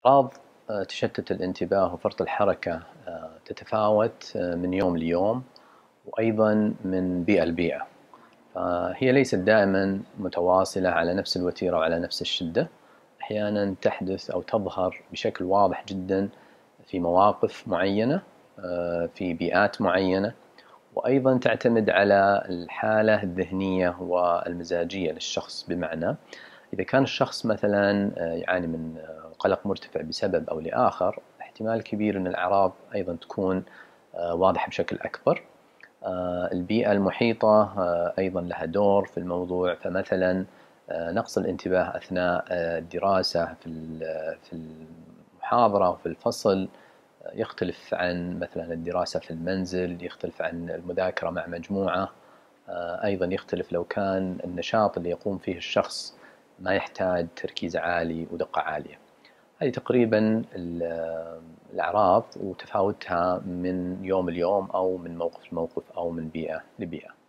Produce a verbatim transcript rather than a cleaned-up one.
أعراض تشتت الانتباه وفرط الحركة تتفاوت من يوم ليوم، وأيضا من بيئة لبيئة، فهي ليست دائما متواصلة على نفس الوتيرة وعلى نفس الشدة. أحيانا تحدث أو تظهر بشكل واضح جدا في مواقف معينة في بيئات معينة، وأيضا تعتمد على الحالة الذهنية والمزاجية للشخص. بمعنى إذا كان الشخص مثلا يعاني من قلق مرتفع بسبب أو لآخر، احتمال كبير أن الأعراض أيضا تكون واضحة بشكل أكبر. البيئة المحيطة أيضا لها دور في الموضوع، فمثلا نقص الانتباه أثناء الدراسة في المحاضرة وفي الفصل يختلف عن مثلا الدراسة في المنزل، يختلف عن المذاكرة مع مجموعة. أيضا يختلف لو كان النشاط اللي يقوم فيه الشخص ما يحتاج تركيز عالي ودقة عالية. هذه تقريبا الأعراض وتفاوتها من يوم ليوم أو من موقف لموقف أو من بيئة لبيئة.